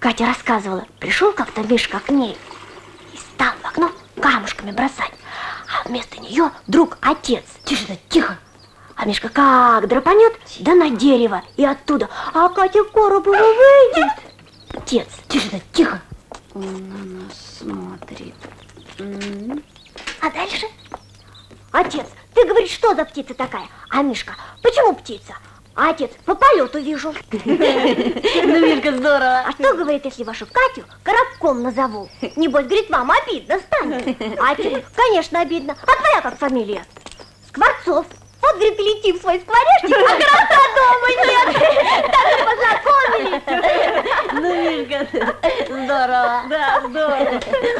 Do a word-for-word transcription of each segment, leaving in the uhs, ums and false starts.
Катя рассказывала, пришел как-то Мишка к ней и стал в окно камушками бросать. А вместо нее вдруг отец. Тише, да, тихо. А Мишка как драпанет, да на дерево и оттуда. А Катя к коробу выйдет. Отец, тише, да, тихо. Он на нас смотрит. М-м. А дальше? Отец, ты говоришь, что за птица такая? А Мишка, почему птица? А отец, по полету вижу. Ну, Мишка, здорово. А что говорит, если вашу Катю коробком назову? Небось, говорит, вам обидно станет. А отец, конечно, обидно. А твоя как фамилия? Скворцов. Вот, говорит, летим в свой скворечник, а коробка дома нет. Так и познакомились. Ну, Мишка, здорово. Да, здорово.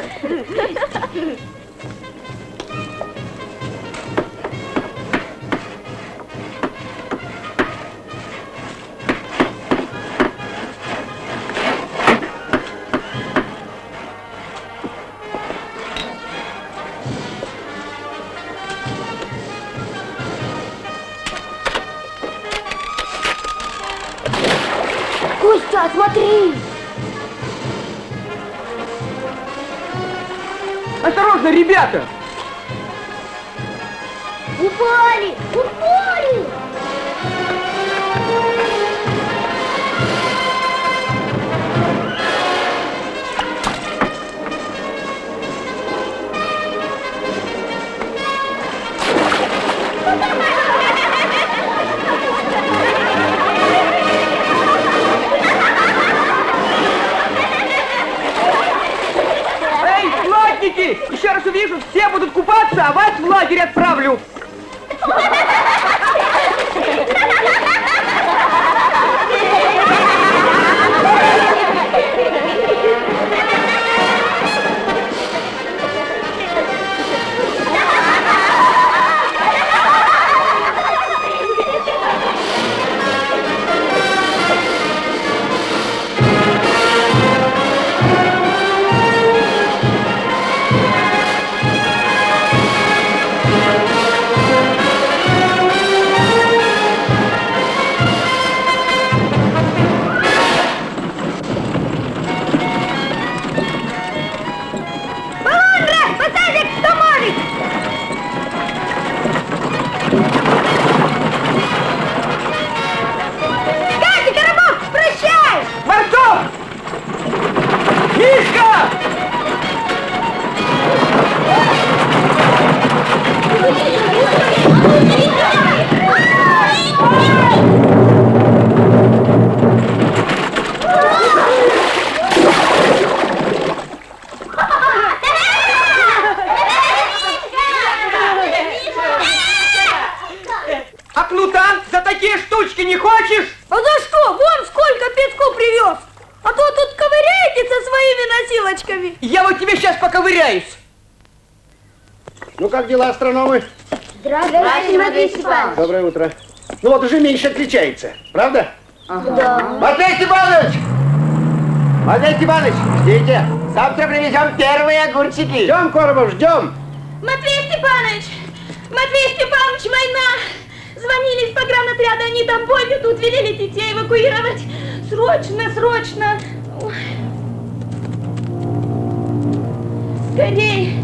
Костя, смотри! Осторожно, ребята! Упали! Упали! Еще раз увижу, все будут купаться, а вас в лагерь отправлю. Ну как дела, астрономы? Здравствуйте, Матвей Степанович. Доброе утро. Ну вот уже меньше отличается, правда? Ага. Да. Матвей Степанович! Матвей Степанович, ждите. Завтра привезем первые огурчики. Ждем, Коробов, ждем. Матвей Степанович! Матвей Степанович, война! Звонили из погранотряда, они там бой ведут, велели детей эвакуировать. Срочно, срочно. Ой. Скорей!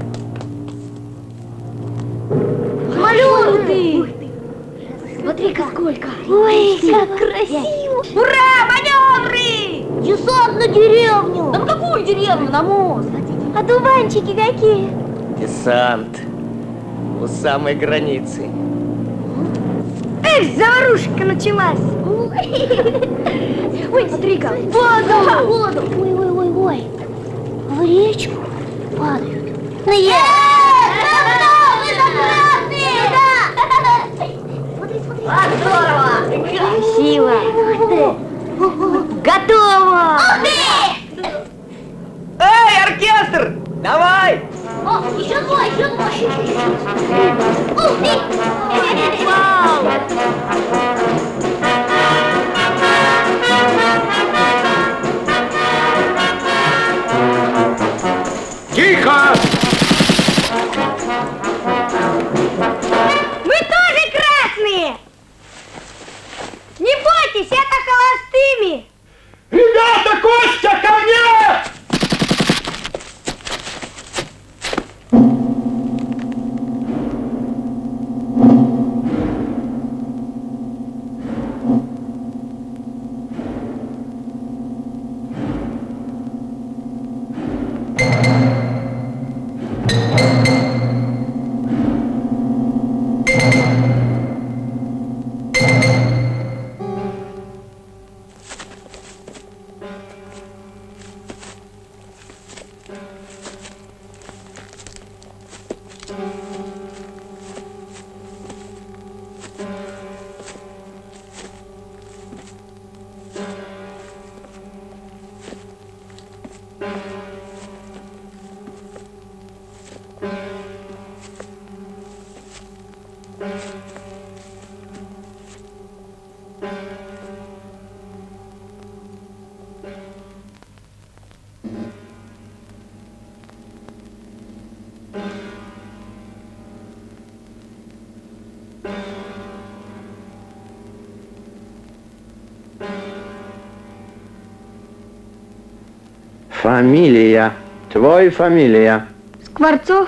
Малюты! Смотри-ка сколько! Ой, как красиво! Ура! Маневры! Десант на деревню! Да на какую деревню? На мост! А дуванчики какие? Десант у самой границы. Эх, заварушка началась! Ой, смотри-ка! Воду! Воду! Ой-ой-ой-ой! В речку падают. Нет! Здорово! Красиво! Ух ты! Готово! Ух ты! Эй, оркестр! Давай! О, еще двое, еще двое! Ух ты! Вау! Тихо! Мы тоже красные! Не бойтесь, это холостыми! Ребята, Костя, Фамилия. Твой фамилия. Скворцов.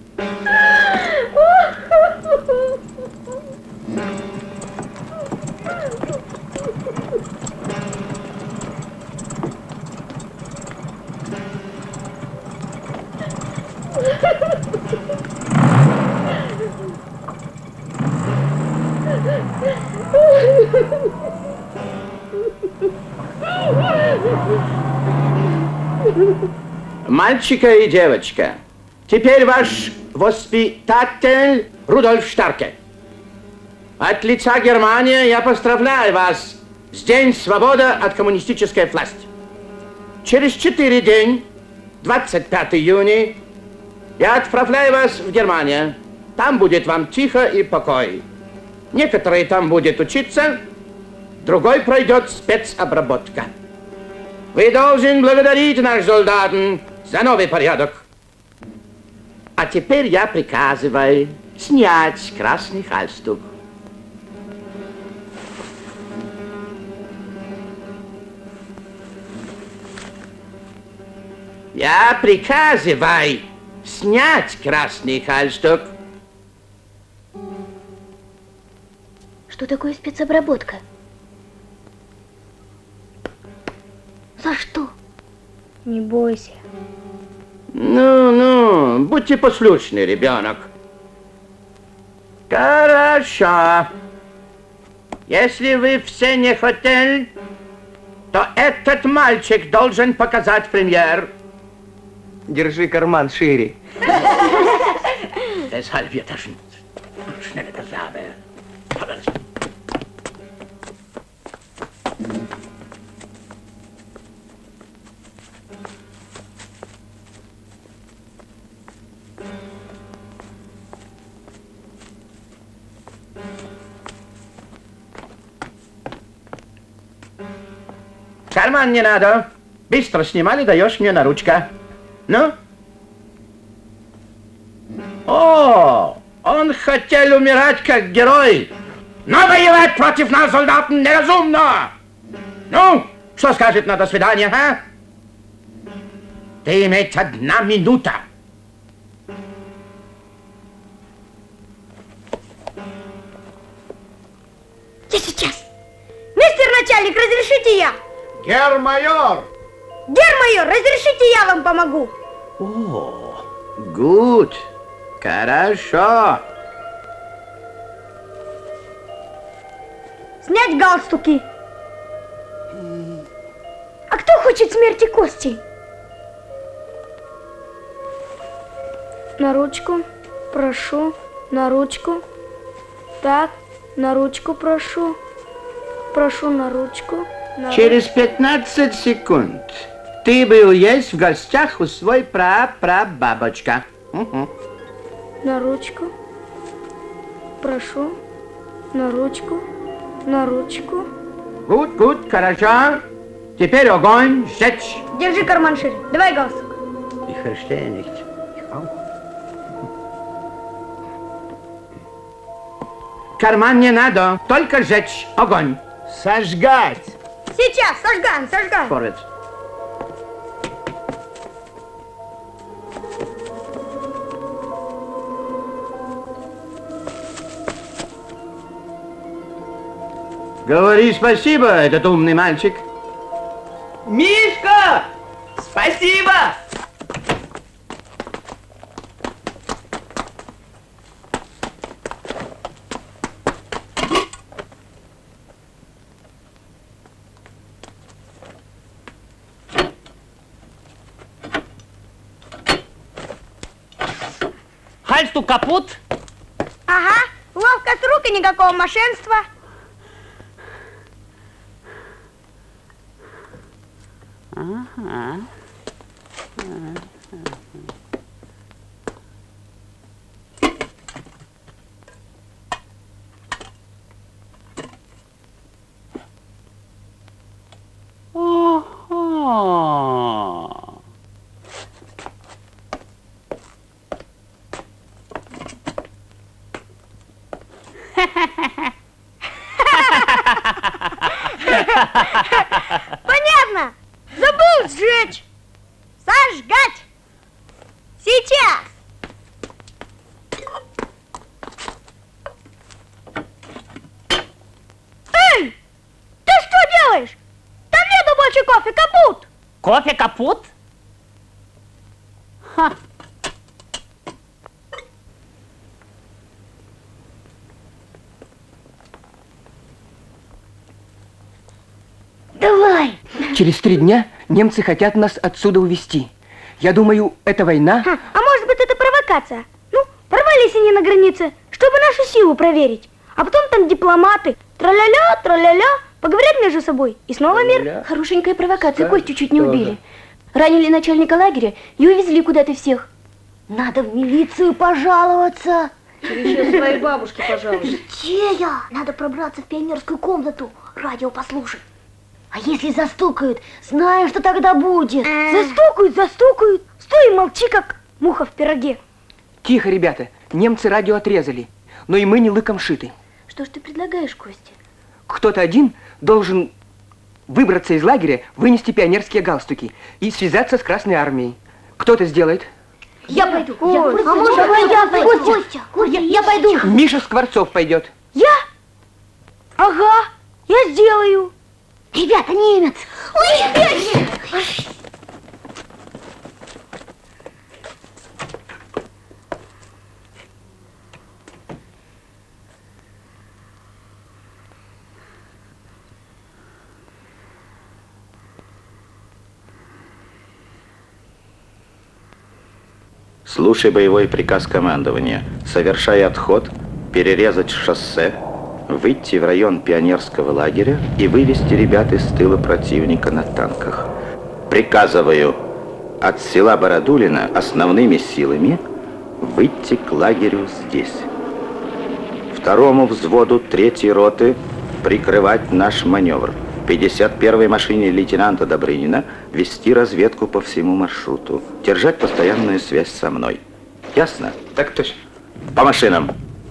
Мальчика и девочка, теперь ваш воспитатель Рудольф Штарке. От лица Германии я поздравляю вас с День свободы от коммунистической власти. Через четыре дня, двадцать пятого июня, я отправляю вас в Германию. Там будет вам тихо и покой. Некоторые там будут учиться, другой пройдет спецобработка. Вы должны благодарить наш солдатам за новый порядок. А теперь я приказываю снять красный галстук. Я приказываю снять красный галстук. Что такое спецобработка? За что? Не бойся. Ну, ну, будьте послушны, ребенок. Хорошо. Если вы все не хотели, то этот мальчик должен показать пример. Держи карман шире. Deshalb wird er schneller Gabe. Карман не надо. Быстро снимали, даешь мне на ручка. Ну? О, он хотел умирать как герой. Но воевать против нас, солдатам, неразумно. Ну, что скажет на до свидания, а? Ты имеешь одна минута. Я сейчас. Мистер начальник, разрешите я? Гермайор! Гермайор, разрешите я вам помогу? О, гуд. Хорошо. Снять галстуки. А кто хочет смерти Кости? На ручку, прошу, на ручку. Так, на ручку прошу. Прошу на ручку. На Через пятнадцать секунд ты был есть в гостях у свой пра-пра-бабочка. Угу. На ручку. Прошу. На ручку. На ручку. Гуд, гуд, хорошо. Теперь огонь, сечь. Держи карман шире. Давай галстук. Ich verstehe nicht. Ich auch. Карман не надо, только сжечь. Огонь. Сожгать. Сейчас, сожгаем, сожгаем. Vorwärts. Говори спасибо, этот умный мальчик. Мишка! Спасибо! Хальстук капут? Ага, ловко с рук и никакого мошенства. Ага. Ага. Понятно. Забыл сжечь. Сожгать! Сейчас! Эй! Ты что делаешь? Там нету больше кофе, капут! Кофе капут? Ха. Давай! Через три дня немцы хотят нас отсюда увезти. Я думаю, это война. А, а может быть, это провокация? Ну, порвались они на границе, чтобы нашу силу проверить. А потом там дипломаты. Тра-ля-ля, тра-ля-ля, поговорят между собой. И снова мир. Хорошенькая провокация, Да, Костю чуть не тоже. убили. Ранили начальника лагеря и увезли куда-то всех. Надо в милицию пожаловаться. Еще своей бабушке, пожалуйста. Чея, надо пробраться в пионерскую комнату, радио послушать. А если застукают, знаешь, что тогда будет? Застукают, застукают. Стой и молчи, как муха в пироге. Тихо, ребята, немцы радио отрезали, но и мы не лыком шиты. Что ж ты предлагаешь, Костя? Кто-то один должен выбраться из лагеря, вынести пионерские галстуки и связаться с Красной Армией. Кто это сделает? Я пойду. Я Я, просто- а может, я я пойду. пойду? Костя, Костя, я, я пойду. Миша Скворцов пойдет. Я? Ага, я сделаю. Ребята, немец. Ой, ребята. Слушай боевой приказ командования. Совершай отход, перерезать шоссе, выйти в район пионерского лагеря и вывести ребят из тыла противника на танках. Приказываю от села Бородулино основными силами выйти к лагерю здесь. Второму взводу третьей роты прикрывать наш маневр. пятьдесят первой машине лейтенанта Добрынина вести разведку по всему маршруту. Держать постоянную связь со мной. Ясно? Так точно. По машинам.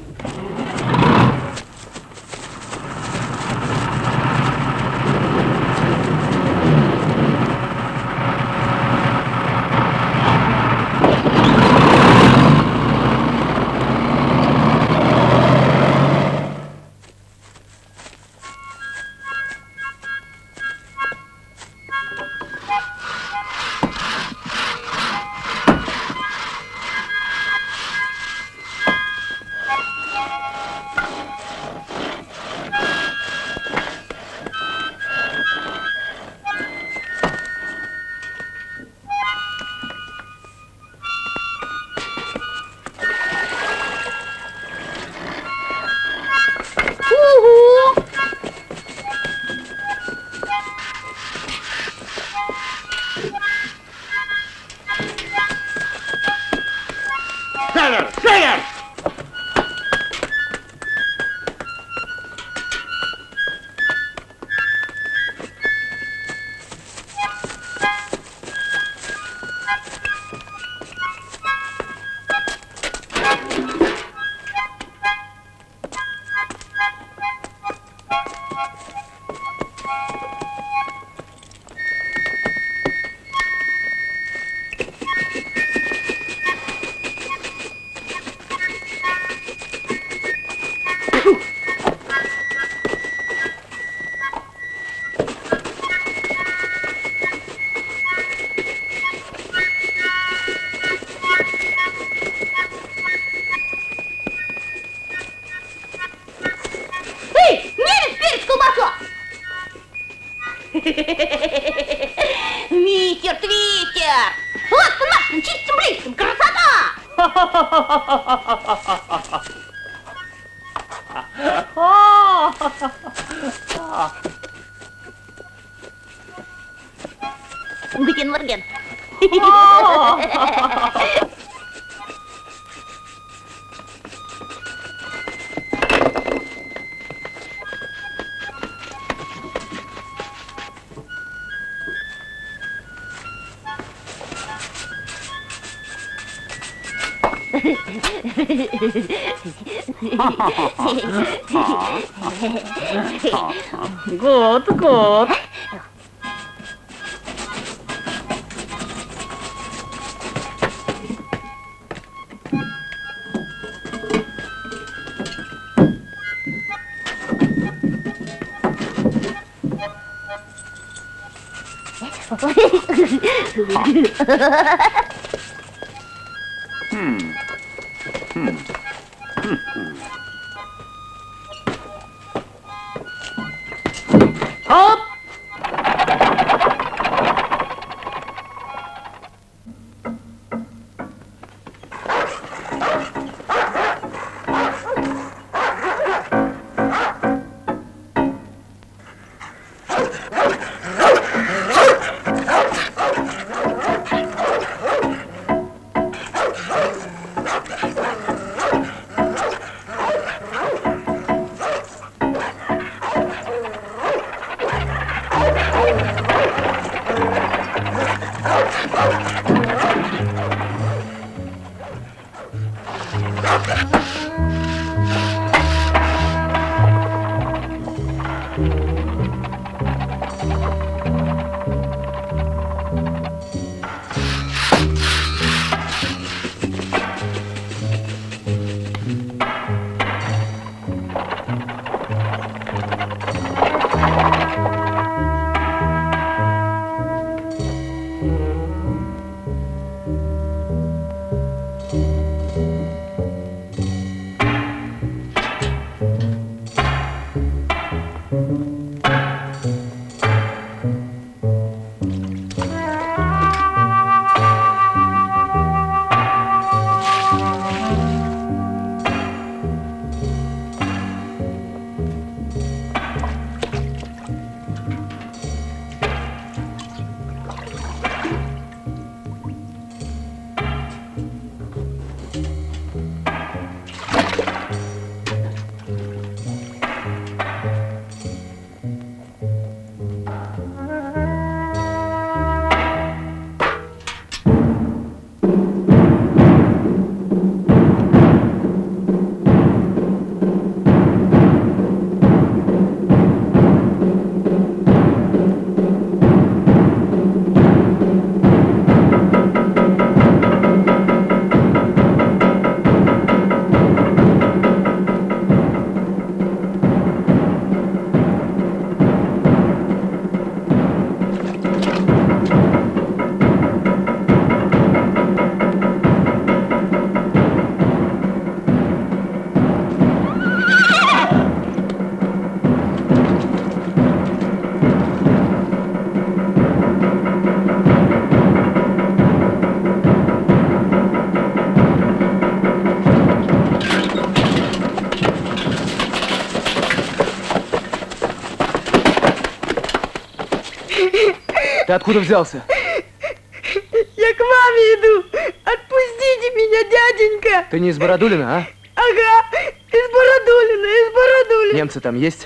Север! Север! Мистер Твистер! Вот по нашим чистым близким! Красота! Гутен Морген. Gut, gut. Оп! Ты откуда взялся? Я к маме иду. Отпустите меня, дяденька. Ты не из Бородулина, а? Ага, из Бородулина, из Бородулина. Немцы там есть?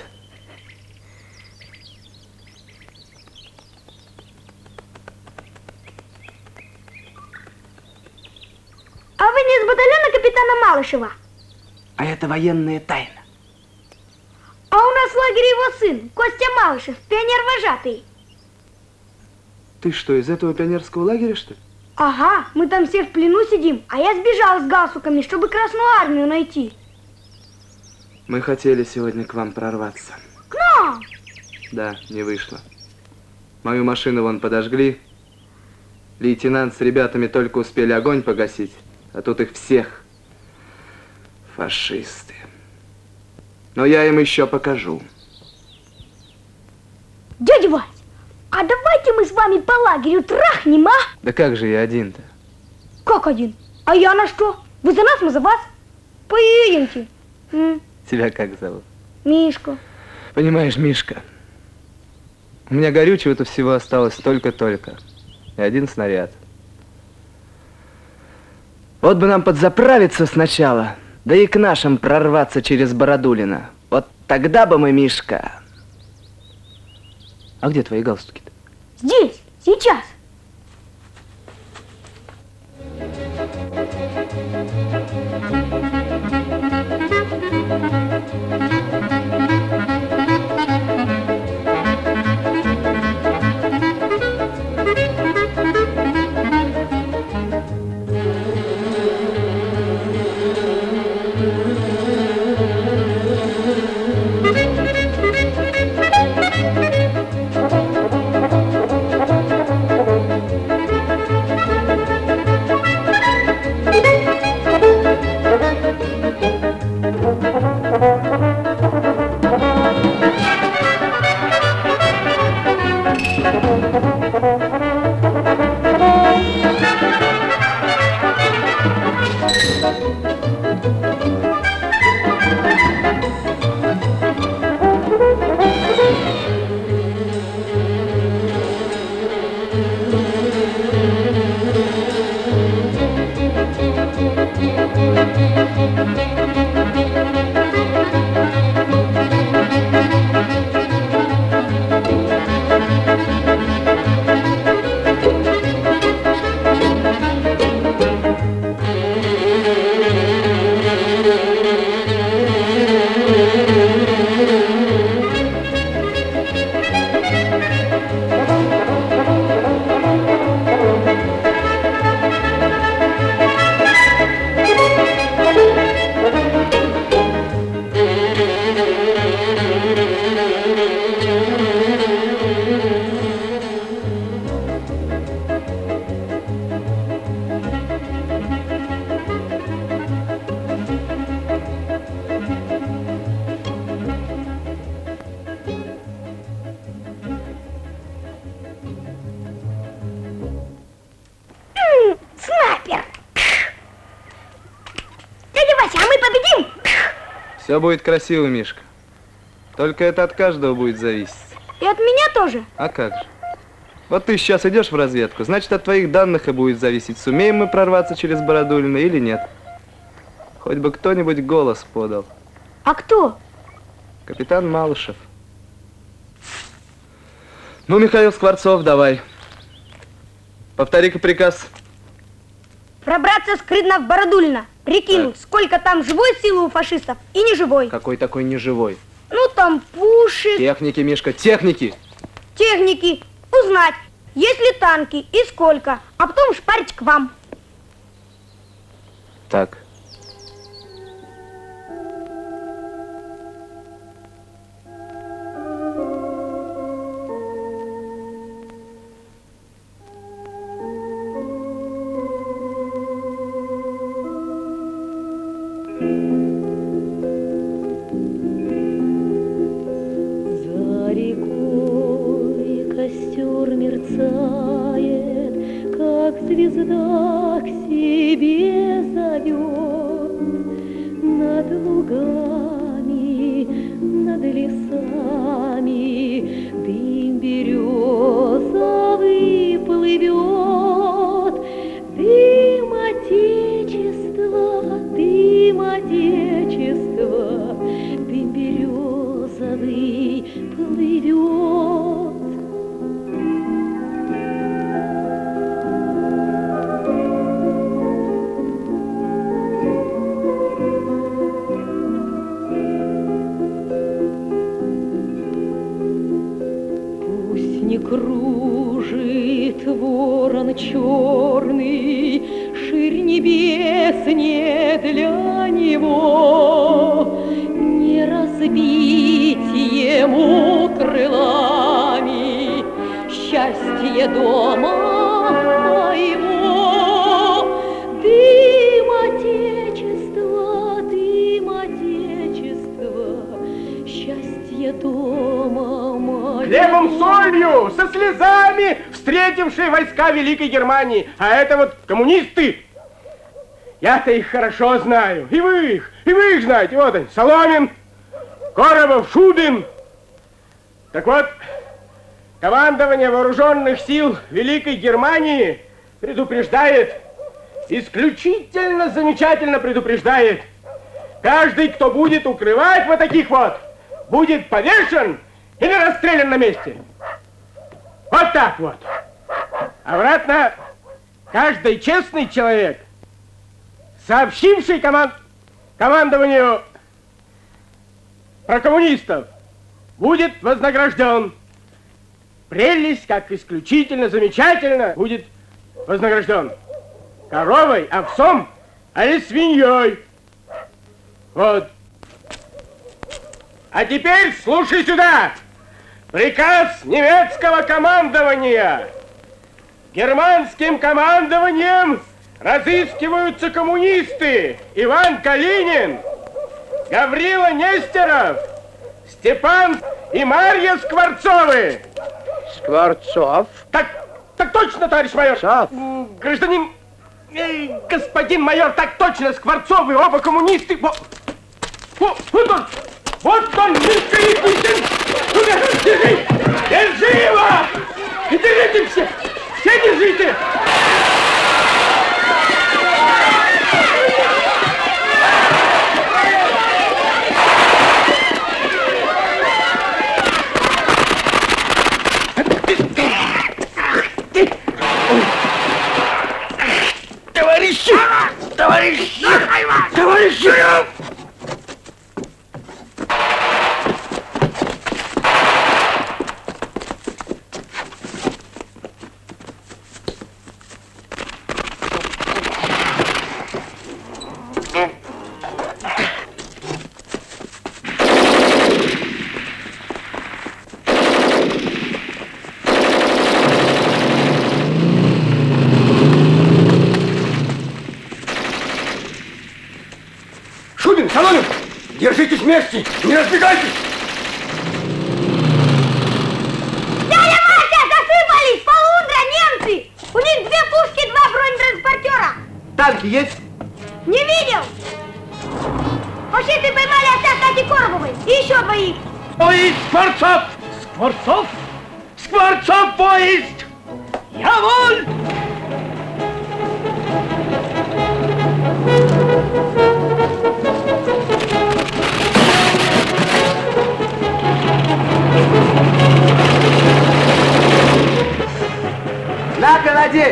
А вы не из батальона капитана Малышева? А это военная тайна. А у нас в лагере его сын, Костя Малышев, пионер-вожатый. Ты что, из этого пионерского лагеря, что ли? Ага, мы там все в плену сидим, а я сбежал с галстуками, чтобы Красную Армию найти. Мы хотели сегодня к вам прорваться. К нам? Да, не вышло. Мою машину вон подожгли. Лейтенант с ребятами только успели огонь погасить, а тут их всех. Фашисты. Но я им еще покажу. Дядя Вась, а давайте мы с вами по лагерю трахнем, а? Да как же я один-то? Как один? А я на что? Вы за нас, мы за вас. Поедемте. М? Тебя как зовут? Мишка. Понимаешь, Мишка, у меня горючего-то всего осталось только-только. И один снаряд. Вот бы нам подзаправиться сначала, да и к нашим прорваться через Бородулино. Вот тогда бы мы, Мишка... А где твои галстуки-то? Здесь, сейчас. Все будет красиво, Мишка. Только это от каждого будет зависеть. И от меня тоже? А как же? Вот ты сейчас идешь в разведку, значит, от твоих данных и будет зависеть, сумеем мы прорваться через Бородулино или нет. Хоть бы кто-нибудь голос подал. А кто? Капитан Малышев. Ну, Михаил Скворцов, давай. Повтори-ка приказ. Пробраться скрытно в Бородулино. Прикинуть, Так. сколько там живой силы у фашистов и неживой. Какой такой неживой? Ну, там пушек, Техники, Мишка, техники. техники. Узнать, есть ли танки и сколько. А потом шпарить к вам. Так. За рекой костер мерцает, как звезда к себе зовет. Над лугами, над лесами дым березовый плывет. Дым Отечества, дым Отечества, дым березовый плывет. Пусть не кружит ворон черный, ширь небес не для него, не разбить ему крылами счастье дома моего. Дым Отечества, дым Отечества, счастье дома моего. Хлебом, солью, со слезами встретившие войска Великой Германии. А это вот коммунисты. Я-то их хорошо знаю. И вы их, и вы их знаете. Вот они, Соломин, Коробов, Шубин. Так вот, командование вооруженных сил Великой Германии предупреждает, исключительно замечательно предупреждает. Каждый, кто будет укрывать вот таких вот, будет повешен или расстрелян на месте. Вот так вот. Обратно, каждый честный человек, сообщивший команд... командованию про коммунистов, будет вознагражден. Прелесть, как исключительно замечательно, будет вознагражден. Коровой, овцом, или свиньей. Вот. А теперь слушай сюда. Приказ немецкого командования. Германским командованием разыскиваются коммунисты Иван Калинин, Гаврила Нестеров, Степан и Марья Скворцовы. Скворцов. Так, так точно, товарищ майор. Скворцов. Гражданин, э, господин майор, так точно, Скворцов, вы оба коммунисты. Вот, вот, вот он, вот он, Мишка Никитин. Держи, держи его! Держите все, все держите! Товарищи! Товарищи! Товарищи! Шубин, Соломин, держитесь вместе, не разбегайтесь! Дядя Вася, засыпались! Полундра, немцы! У них две пушки, два бронетранспортера! Танки есть? Не видел! Фашисты поймали отца Кати Коробовой и еще двоих! Поезд, Скворцов! Скворцов? Скворцов, поезд! Я воль! На-ка, надень!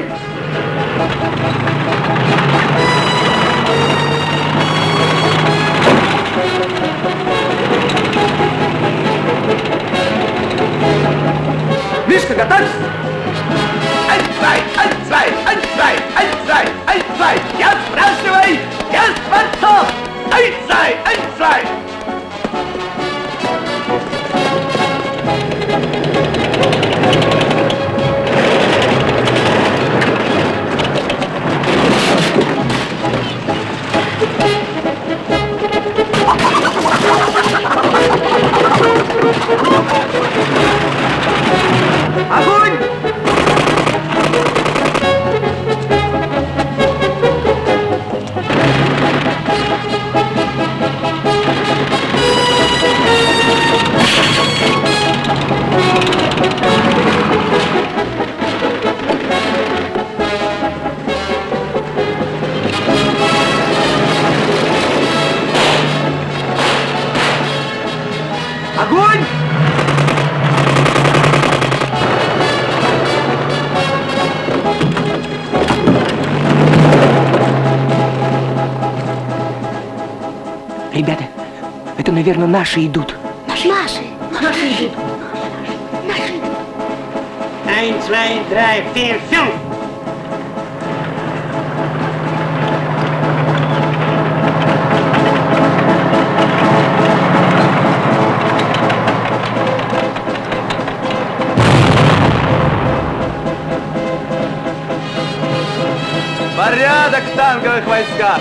Мишка, готовься! Ай-цвай, ай-цвай, ай-цвай, ай-цвай, ай-цвай! Я спрашиваю, я Скворцов! Ай-цвай, ай-цвай! Огонь! Огонь! Ребята, это, наверное, наши идут. Наши. Наши. Наши идут. Ein, zwei, drei, vier, fünf. Порядок в танковых войсках!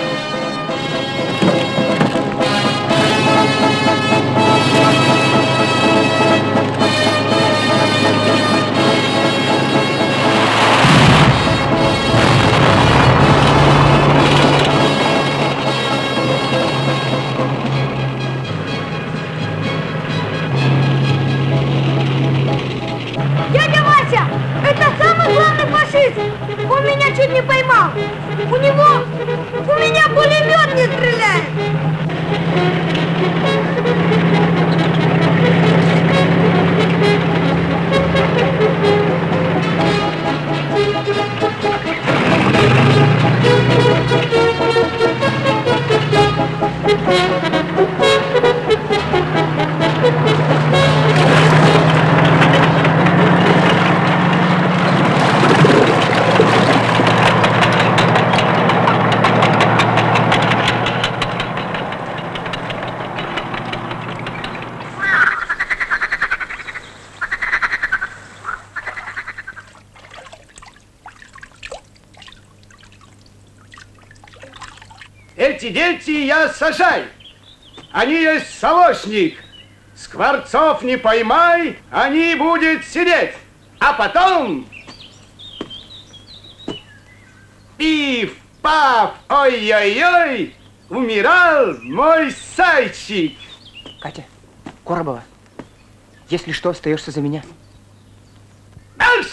Дядя Вася, это самый главный фашист! Он меня чуть не поймал! У него, у меня пулемет не стреляет! Эти дети я сажай, они есть солошник. Скворцов не поймай, они будет сидеть. А потом... Пиф-паф, ой-ой-ой, умирал мой зайчик. Катя, Коробова, если что, остаешься за меня. Марш!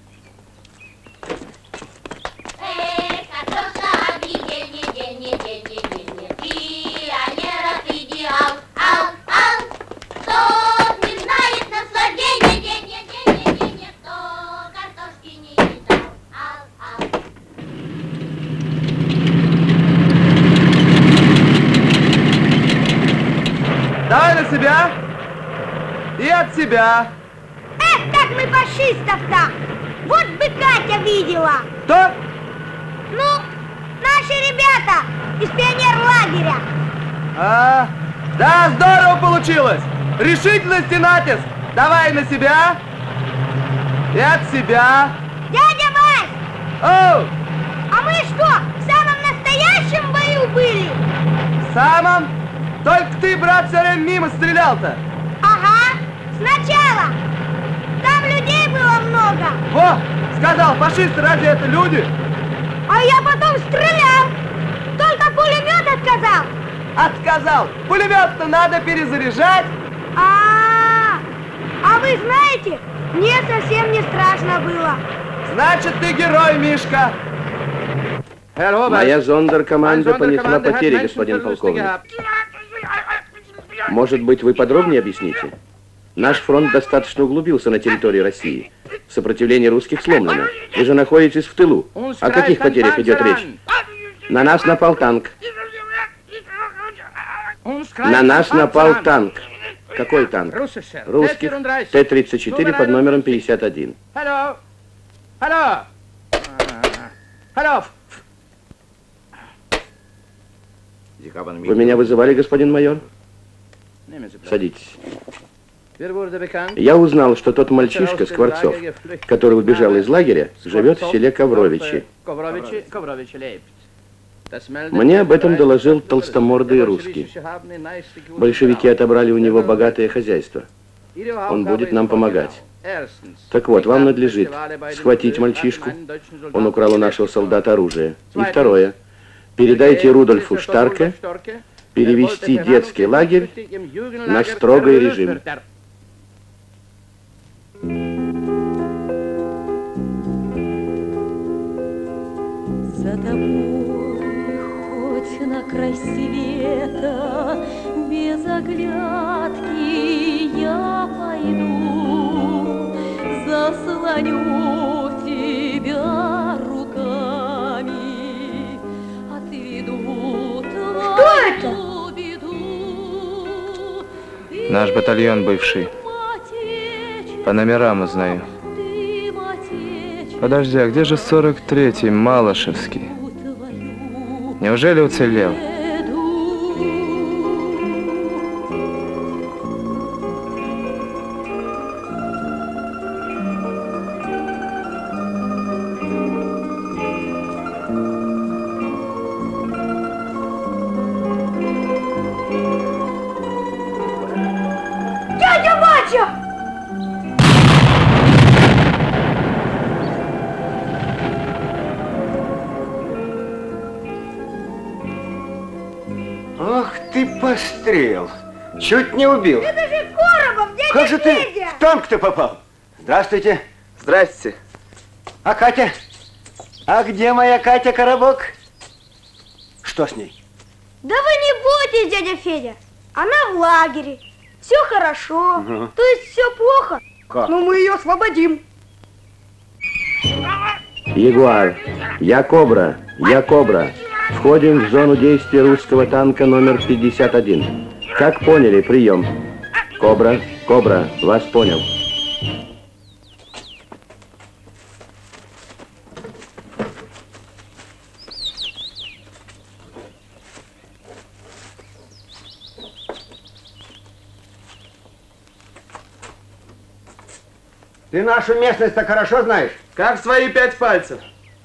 Давай на себя и от себя. Эх, как мы фашистов-то! Вот бы Катя видела! Кто? Ну, наши ребята из пионерлагеря. А, да, здорово получилось. Решительность и натиск. Давай на себя и от себя. Дядя Вась! Оу! А мы что, в самом настоящем бою были? В самом? Только ты, брат, все время мимо стрелял-то. Ага, сначала. Там людей было много. Во, сказал, фашисты разве это люди? А я потом стрелял. Только пулемет отказал. Отказал. Пулемет-то надо перезаряжать. А, а вы знаете, мне совсем не страшно было. Значит, ты герой, Мишка. Моя зондеркоманда понесла потери, господин полковник. Может быть, вы подробнее объясните? Наш фронт достаточно углубился на территории России. Сопротивление русских сломлено. Вы же находитесь в тылу. О каких потерях идет речь? На нас напал танк. На нас напал танк. Какой танк? Русских. Т тридцать четыре под номером пятьдесят один. Алло! Алло! Алло! Вы меня вызывали, господин майор? Садитесь. Я узнал, что тот мальчишка, Скворцов, который убежал из лагеря, живет в селе Ковровичи. Мне об этом доложил толстомордый русский. Большевики отобрали у него богатое хозяйство. Он будет нам помогать. Так вот, вам надлежит схватить мальчишку. Он украл у нашего солдата оружие. И второе. Передайте Рудольфу Штарке перевести детский лагерь на строгий режим. За тобой хоть на край света без оглядки я пойду, заслоню тебя руками, отведу твою беду. Наш батальон бывший. По номерам узнаю. Подожди, а где же сорок третий, Малышевский? Неужели уцелел? Дядя Вася! Ах ты пострел! Чуть не убил. Это же Коробов, дядя Как же ты Федя! в танк-то попал? Здравствуйте. Здрасте. А Катя? А где моя Катя Коробок? Что с ней? Да вы не бойтесь, дядя Федя. Она в лагере. Все хорошо. Угу. То есть все плохо. Как? Но мы ее освободим. Ягуар, я Кобра, я Кобра. Входим в зону действия русского танка номер пятьдесят один. Как поняли, прием. Кобра, Кобра, вас понял. Ты нашу местность-то хорошо знаешь? Как свои пять пальцев.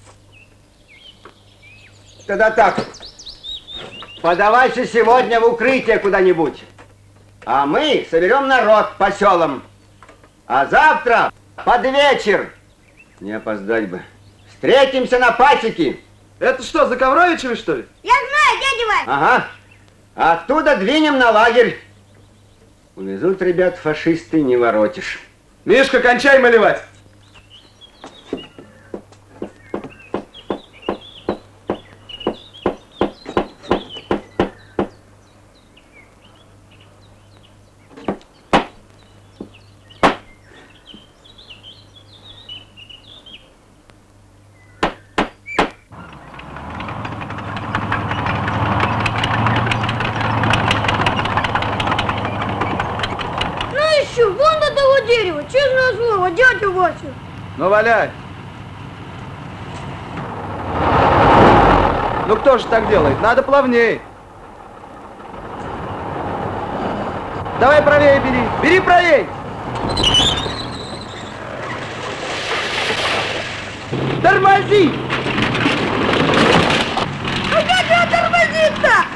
Тогда так. Подавайся сегодня в укрытие куда-нибудь. А мы соберем народ по селам. А завтра Под вечер. Не опоздать бы. Встретимся на пасеке. Это что, Заковровичевы, что ли? Я знаю, дядя Вась. Ага. Оттуда двинем на лагерь. Увезут ребят фашисты, не воротишь. Мишка, кончай малевать. Дядя Вася. Ну, валяй. Ну, кто же так делает? Надо плавней. Давай правее бери. Бери правее. Тормози. А как же тормозит-то?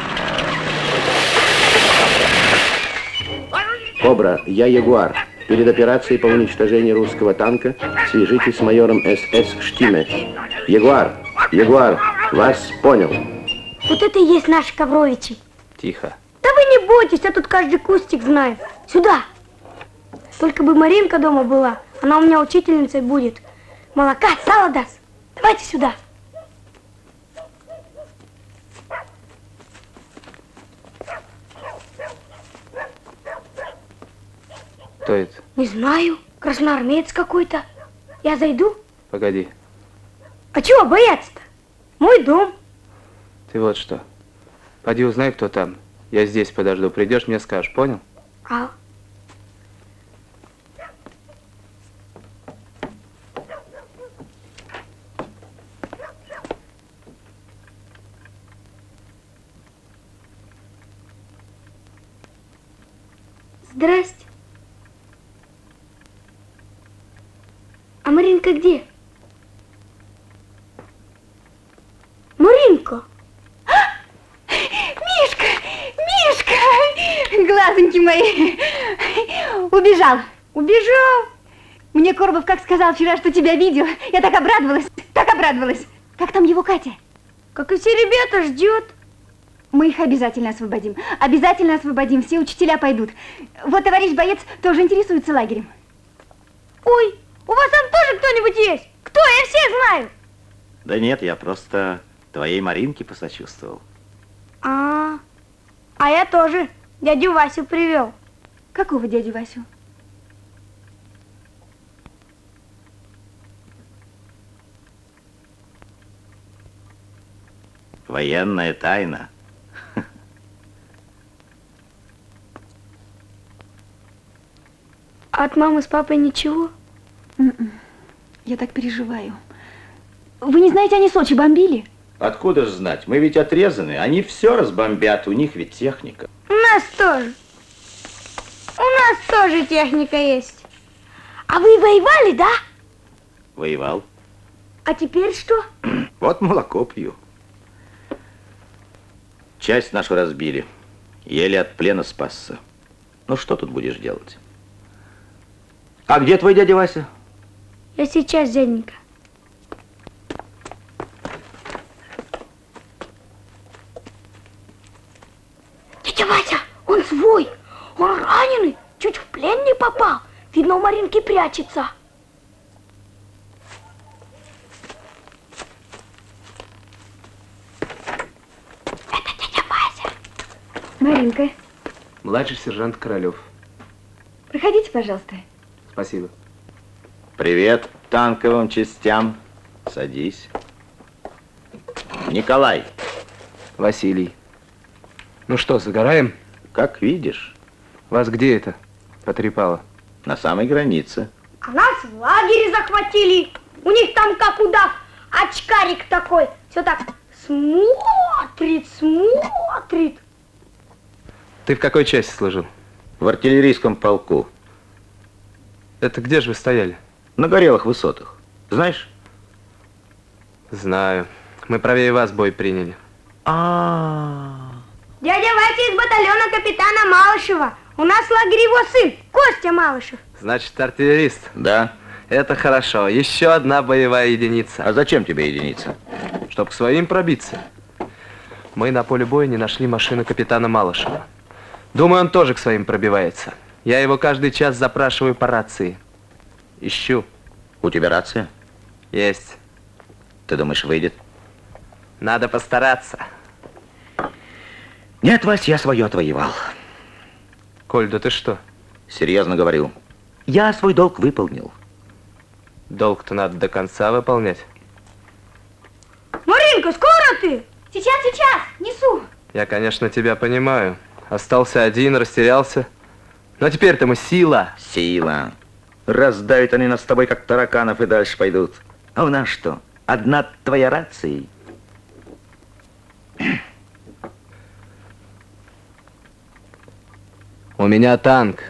Кобра, я Ягуар. Перед операцией по уничтожению русского танка свяжитесь с майором СС Штиме. Ягуар, Ягуар, вас понял. Вот это и есть наши Ковровичи. Тихо. Да вы не бойтесь, я тут каждый кустик знаю. Сюда. Только бы Маринка дома была. Она у меня учительницей будет. Молока, сало даст. Давайте сюда. Кто это? Не знаю. Красноармеец какой-то. Я зайду? Погоди. А чего бояться-то? Мой дом. Ты вот что. Пойди узнай, кто там. Я здесь подожду. Придешь, мне скажешь. Понял? А? Здрасте. А Маринка где? Маринка! Мишка! Мишка! Глазоньки мои! Убежал. Убежал? Мне Коробов как сказал вчера, что тебя видел. Я так обрадовалась, так обрадовалась. Как там его Катя? Как и все ребята, ждет. Мы их обязательно освободим. Обязательно освободим. Все учителя пойдут. Вот товарищ боец тоже интересуется лагерем. Ой, у вас там тоже кто-нибудь есть? Кто? Я всех знаю. Да нет, я просто твоей Маринке посочувствовал. А, а я тоже дядю Васю привел. Какого дядю Васю? Военная тайна. А от мамы с папой ничего? Я так переживаю. Вы не знаете, они Сочи бомбили? Откуда же знать? Мы ведь отрезаны. Они все разбомбят. У них ведь техника. У нас тоже. У нас тоже техника есть. А вы воевали, да? Воевал. А теперь что? Вот молоко пью. Часть нашу разбили. Еле от плена спасся. Ну, что тут будешь делать? А где твой дядя Вася? Я сейчас, дяденька. Дядя Вася, он свой. Он раненый. Чуть в плен не попал. Видно, у Маринки прячется. Это дядя Вася. Маринка, Младший сержант Королев. проходите, пожалуйста. Спасибо. Привет танковым частям. Садись. Николай. Василий. Ну что, загораем? Как видишь. Вас где это потрепало? На самой границе. А нас в лагере захватили. У них там как удав. Очкарик такой. Все так смотрит, смотрит. Ты в какой части служил? В артиллерийском полку. Это где же вы стояли? На горелых высотах. Знаешь? Знаю. Мы правее вас бой приняли. А-а-а. Дядя Вася из батальона капитана Малышева. У нас в лагере его сын, Костя Малышев. Значит, артиллерист? Да. Это хорошо. Еще одна боевая единица. А зачем тебе единица? Чтоб к своим пробиться. Мы на поле боя не нашли машину капитана Малышева. Думаю, он тоже к своим пробивается. Я его каждый час запрашиваю по рации. Ищу. У тебя рация? Есть. Ты думаешь, выйдет? Надо постараться. Нет, Вась, я свое отвоевал. Коль, да ты что? Серьезно говорю. Я свой долг выполнил. Долг-то надо до конца выполнять. Маринка, скоро ты? Сейчас, сейчас, несу. Я, конечно, тебя понимаю. Остался один, растерялся. Но теперь-то мы сила. Сила. Раздавят они нас с тобой, как тараканов, и дальше пойдут. А у нас что? Одна твоя рация? У меня танк.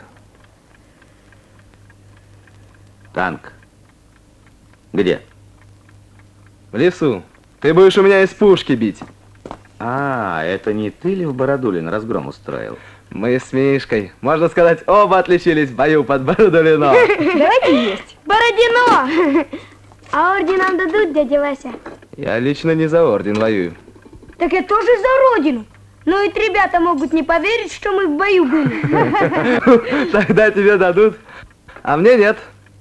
Танк. Где? В лесу. Ты будешь у меня из пушки бить. А, это не ты ли в Бородулино разгром устроил? Мы с Мишкой, можно сказать, оба отличились в бою под Бородулино. Давайте есть. Бородино! А орден нам дадут, дядя Вася? Я лично не за орден воюю. Так я тоже за родину. Но ведь ребята могут не поверить, что мы в бою были. Тогда тебе дадут, а мне нет.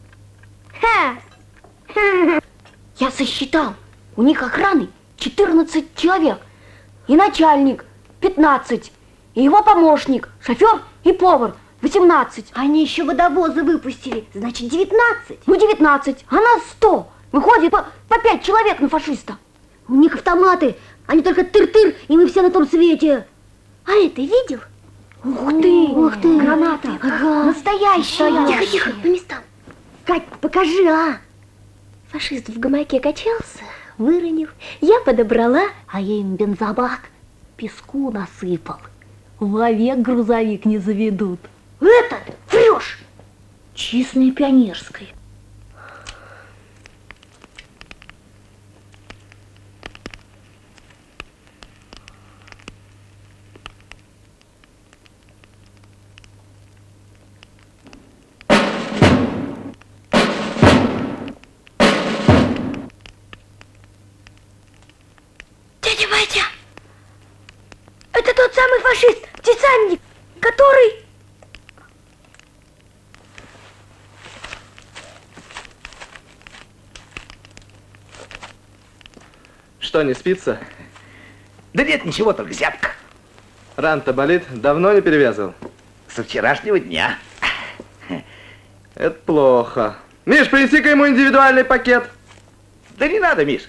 Я сосчитал. У них охраны четырнадцать человек. И начальник пятнадцать. И его помощник, шофер и повар восемнадцать. Они еще водовозы выпустили, значит девятнадцать. Ну девятнадцать, а нас сто. Выходит по, по пять человек на фашиста. У них автоматы, они только тыр-тыр, и мы все на том свете. А это видел? Ух ты, ух ты, гранаты. Ага. Настоящие. Тихо, тихо, по местам. Кать, покажи, а. Фашист в гамаке качался, выронил. Я подобрала, а я им бензобак песку насыпал. Вовек грузовик не заведут. Этот, врешь. Честная пионерская. Дядя Вася, это тот самый фашист, десантник, который... Что, не спится? Да нет, ничего, только зябко. Ран-то болит? Давно не перевязывал? Со вчерашнего дня. Это плохо. Миш, принеси-ка ему индивидуальный пакет. Да не надо, Миш.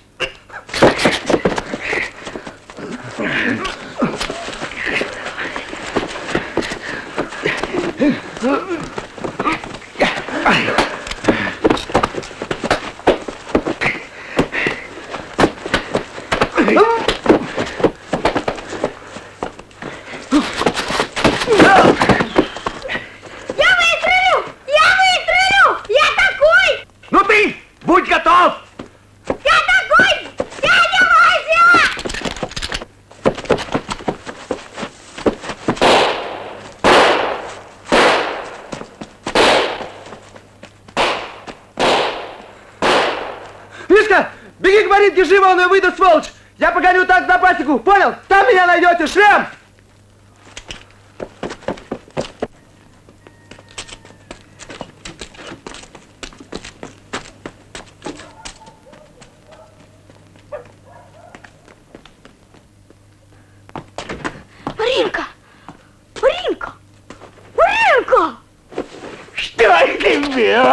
Беги к Маринке живо, он ее выдаст, сволочь! Я погоню так на пасеку, понял? Там меня найдете, шлем! Маринка! Маринка! Маринка! Что тебе?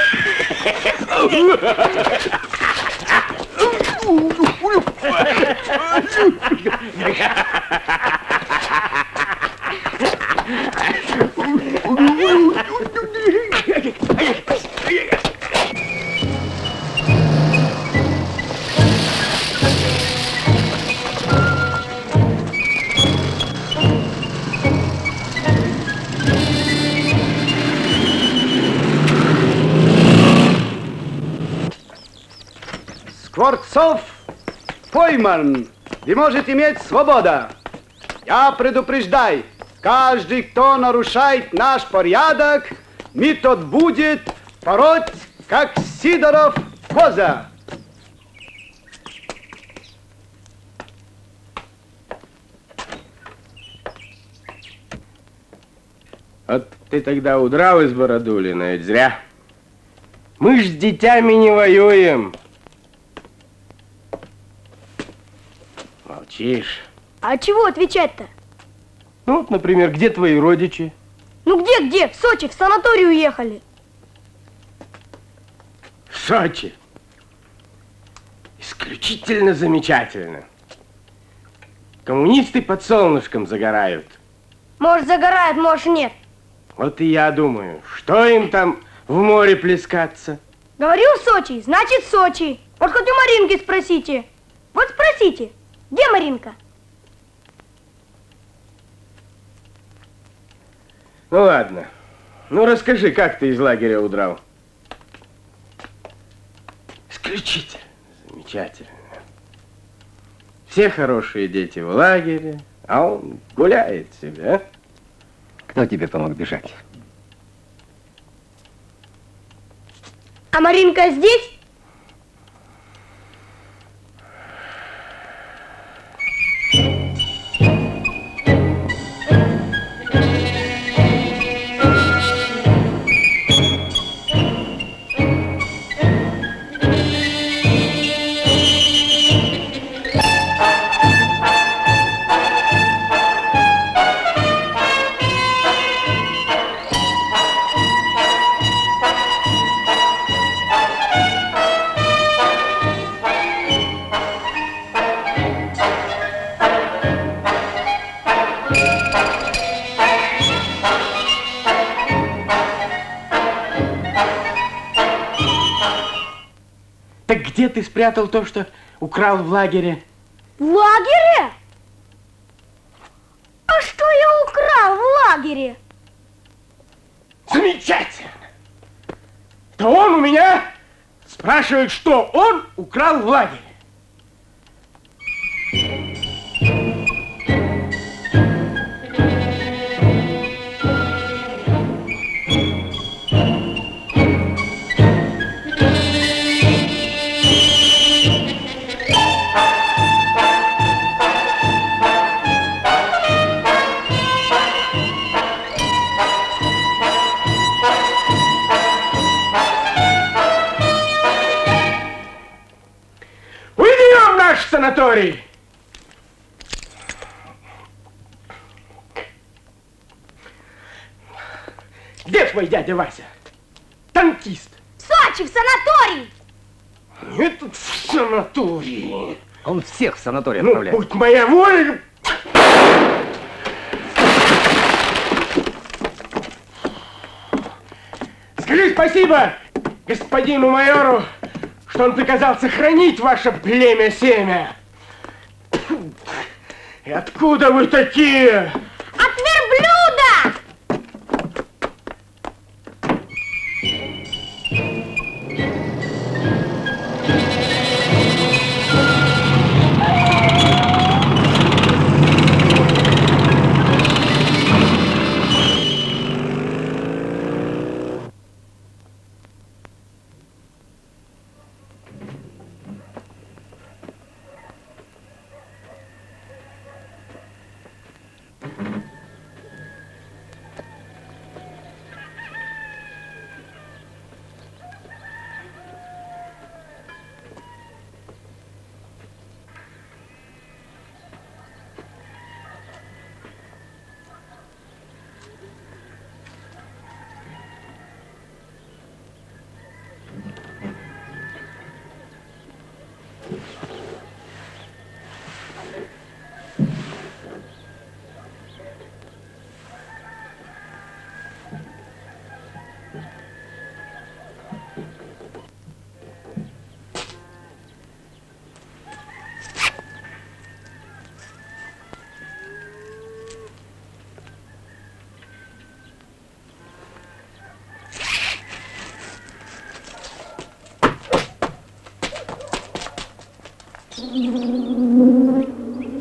Скворцов пойман. Вы можете иметь свобода. Я предупреждаю, каждый, кто нарушает наш порядок, метод будет пороть, как Сидоров коза. Вот ты тогда удрал из Бородулина, ведь зря. Мы ж с детьми не воюем. Молчишь. А чего отвечать-то? Ну вот, например, где твои родичи? Ну где-где? В Сочи, в санаторий уехали. В Сочи. Исключительно замечательно. Коммунисты под солнышком загорают. Может, загорают, может, нет. Вот и я думаю, что им там в море плескаться? Говорил в Сочи, значит Сочи. Вот хоть у Маринки спросите. Вот спросите, где Маринка? Ну ладно. Ну расскажи, как ты из лагеря удрал? Исключительно замечательно. Все хорошие дети в лагере, а он гуляет себе, а? Кто тебе помог бежать? А Маринка здесь? Где ты спрятал то, что украл в лагере? В лагере? А что я украл в лагере? Замечательно! То он у меня спрашивает, что он украл в лагере. Санаторий. Где твой дядя Вася? Танкист. В Сочи, в санаторий. Нет, в санатории. Он всех в санаторий ну, отправляет. Будь моя воля. Скажи спасибо господину майору, что он приказал сохранить ваше племя-семя. И откуда вы такие? От верблюда!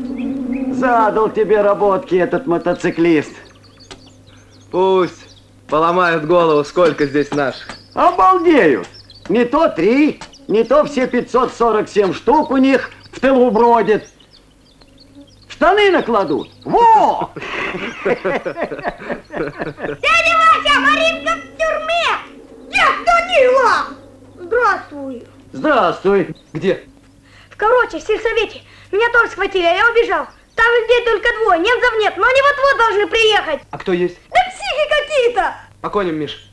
Задал тебе работки этот мотоциклист. Пусть поломают голову, сколько здесь наших. Обалдеют. Не то три, не то все пятьсот сорок семь штук у них в тылу бродят. Штаны накладут. Во! Дядя Вася, Маринка в тюрьме! Дед Данила! Здравствуй. Здравствуй. Где? В Короче, в сельсовете. Меня тоже схватили, а я убежал. Там людей только двое, немцев нет, но они вот-вот должны приехать. А кто есть? Да психи какие-то! По коням, Миш.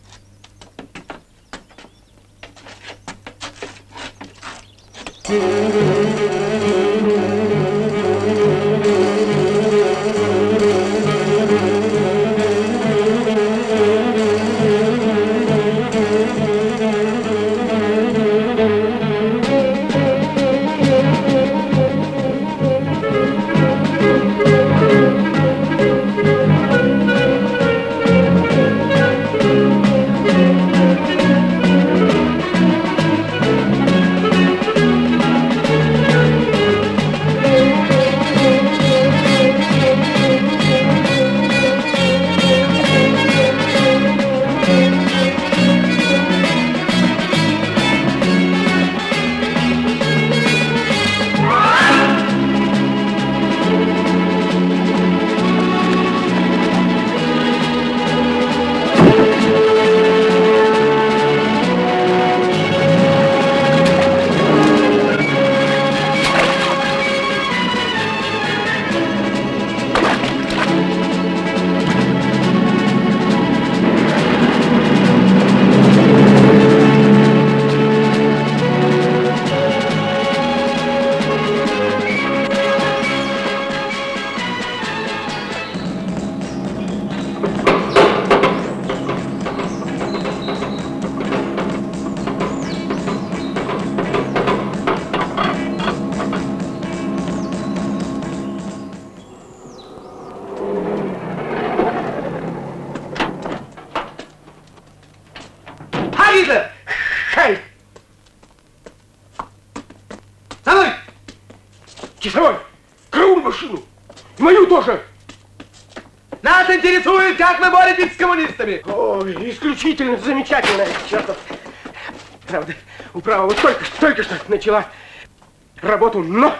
Часовой, карауль машину! И мою тоже! Нас интересует, как вы боретесь с коммунистами! О, исключительно замечательно, чертов. Правда, управа вот только, только что начала работу, но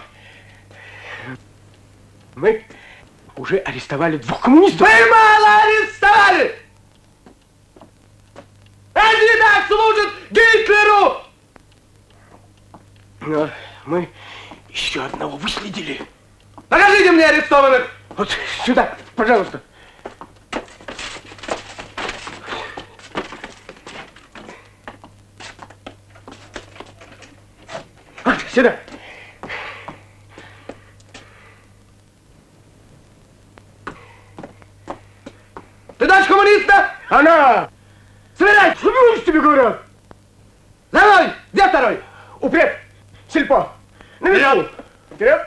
мы уже арестовали двух коммунистов. Вы мало арестовали! Они так служат Гитлеру! Но мы еще одного выследили. Покажите мне арестованных! Вот сюда, пожалуйста. Вот сюда. Ты дочь коммуниста? Она! Сверяй! Что тебе говорят? За мной! Где второй? Упрет! Сельпо! На вперед! Вперед!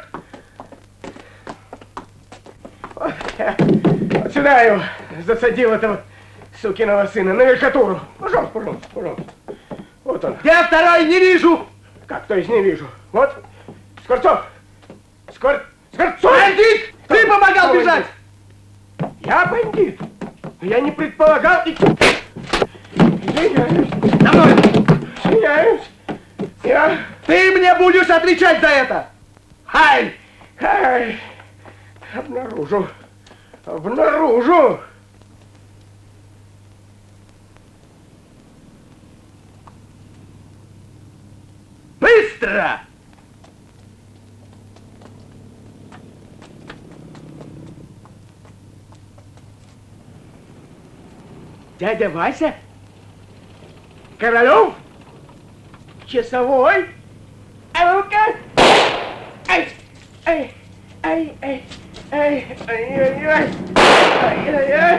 Вот, вот сюда его засадил, этого сукиного сына, на верхотуру. Пожалуйста, пожалуйста, пожалуйста. Вот он. Где второй? Не вижу! Как, то есть не вижу? Вот. Скворцов! Сквор... Скворцов! Бандит! Ты Кто? помогал Кто бежать! бандит? Я бандит? Я не предполагал... и- Извиняюсь. За мной! Извиняюсь. Я... Ты мне будешь отвечать за это! Ай! Ай! Обнаружу. Обнаружу. Быстро! Дядя Вася? Королев? Часовой? А ну-ка! Ай! Ай! Ай! Ай! Ай! Ай! Ай! Ай! Ай!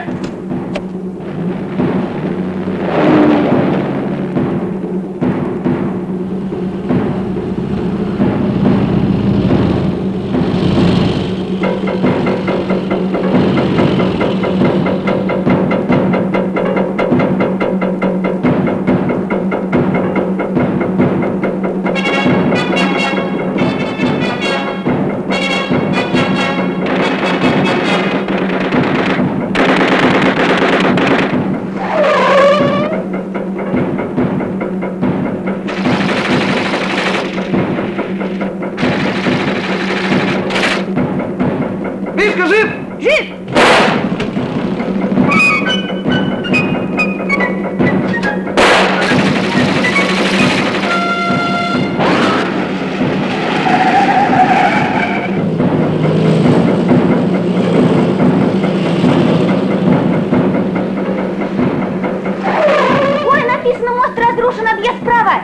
Дедушка жив? Жив! Ой, написано, мост разрушен, объезд справа.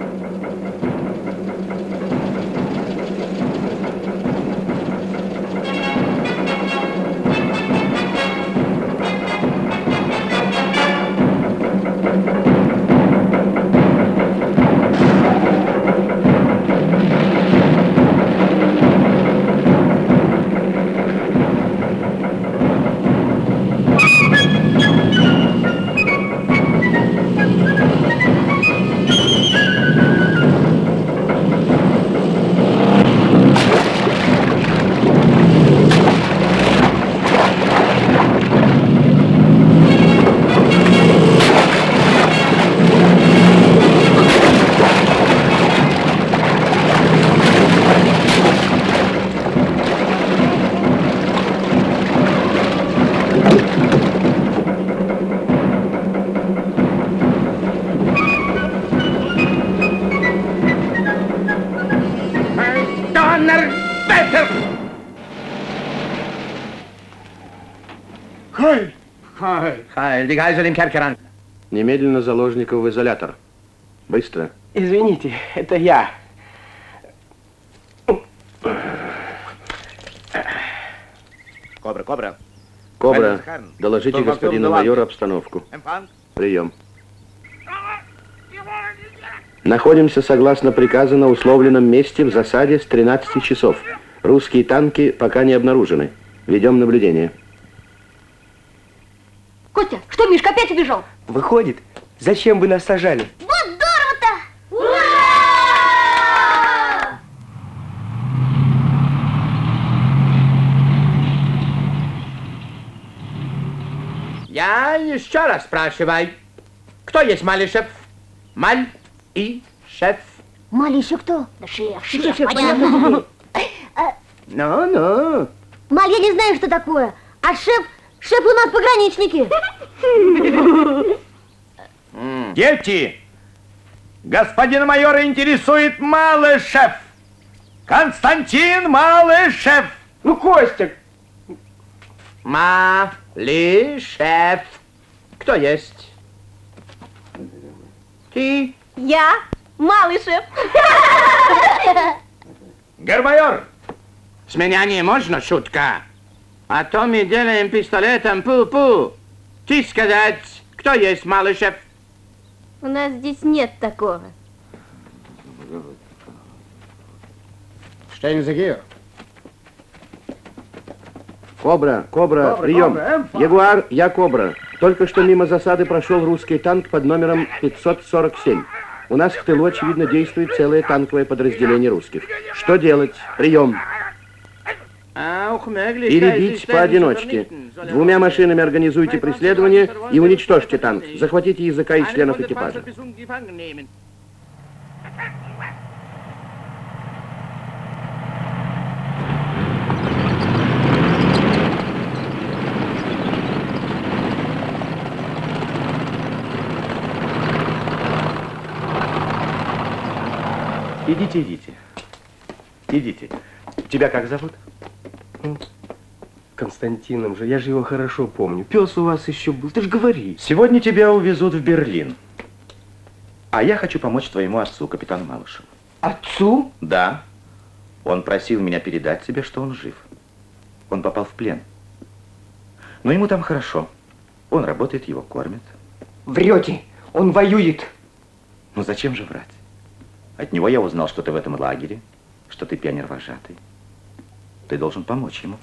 Хайль! Хайль! Хайль, die Geisel im Kerker. Немедленно заложников в изолятор. Быстро. Извините, это я. Кобра, Кобра. Кобра, доложите господину майору обстановку. Прием. Находимся согласно приказу на условленном месте в засаде с тринадцати часов. Русские танки пока не обнаружены. Ведем наблюдение. Костя, что, Мишка опять убежал? Выходит, зачем вы нас сажали? Вот здорово-то! Ура! Я еще раз спрашиваю. Кто есть Малишев? Маль и шеф. Маль еще кто? Да шеф, шеф, Шеф, понятно. Ну-ну. Маль, я не знаю, что такое. А шеф, шеф у нас пограничники. Дети! Господин майора интересует Малышев! Константин Малышев! Ну, Костя! Малышев. Кто есть? Ты? Я, Малышев. Гермайор! С меня не можно шутка. А то мы делаем пистолетом пу-пу. Ты сказать, кто есть Малышев? У нас здесь нет такого. Stellen Sie hier. Кобра, Кобра, Кобра, прием. Кобра, Ягуар, я Кобра. Только что мимо засады прошел русский танк под номером пятьсот сорок семь. У нас в тылу, очевидно, действует целое танковое подразделение русских. Что делать? Прием. Перебить поодиночке. Двумя машинами организуйте преследование и уничтожьте танк. Захватите языка и членов экипажа. Идите, идите. Идите. Тебя как зовут? Константином же, я же его хорошо помню. Пес у вас еще был, ты же говори. Сегодня тебя увезут в Берлин. А я хочу помочь твоему отцу, капитану Малышеву. Отцу? Да. Он просил меня передать тебе, что он жив. Он попал в плен. Но ему там хорошо. Он работает, его кормят. Врете, он воюет. Ну зачем же врать? От него я узнал, что ты в этом лагере, что ты пионер-вожатый. Ты должен помочь ему.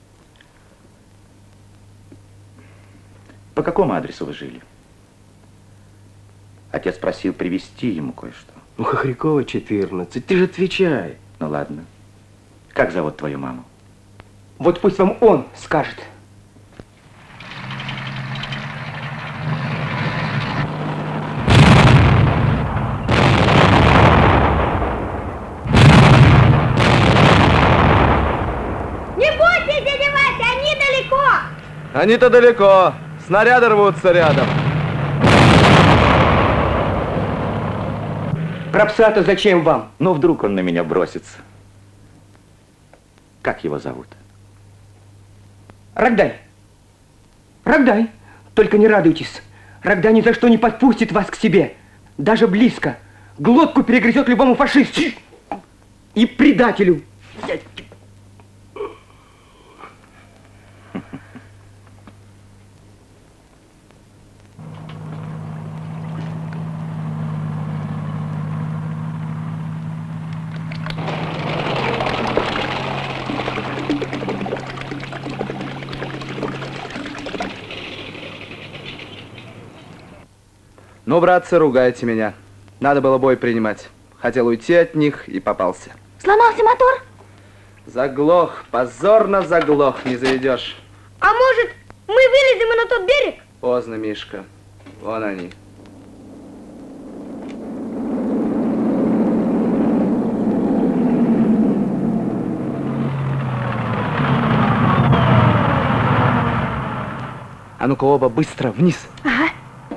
По какому адресу вы жили? Отец просил привезти ему кое-что. Ну, Хохрякова, четырнадцать, ты же отвечай. Ну, ладно. Как зовут твою маму? Вот пусть вам он скажет. Не бойся, дядя Вася! Они-то далеко. Снаряды рвутся рядом. Про пса-то зачем вам? Ну, вдруг он на меня бросится. Как его зовут? Рогдай. Рогдай. Только не радуйтесь. Рогдай ни за что не подпустит вас к себе. Даже близко. Глотку перегрызет любому фашисту. И предателю. Ну, братцы, ругайте меня. Надо было бой принимать. Хотел уйти от них и попался. Сломался мотор? Заглох, позорно заглох, не заведешь. А может, мы вылезем и на тот берег? Поздно, Мишка. Вон они. А ну-ка оба быстро вниз. Ага.